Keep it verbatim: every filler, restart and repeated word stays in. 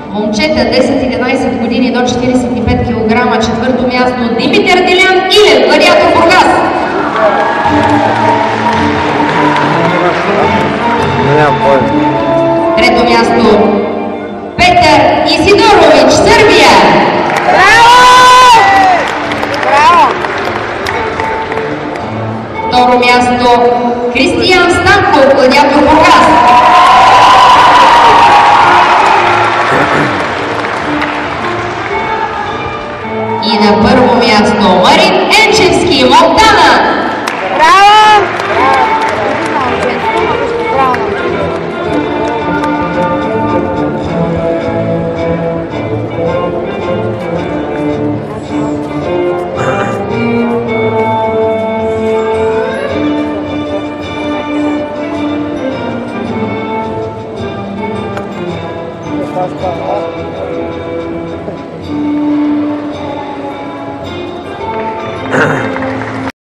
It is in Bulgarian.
Момчета десет единайсет години до четирийсет и пет килограма. Четвърто място Димитър Делян Илев, Гладиатор Бургас. Трето място Петър Исидорович, Сърбия. Браво! Браво! Второ място Кристиян Станков, Гладиатор Бургас. И на първо място Марин Енчевски, Монтана. Браво! Basta.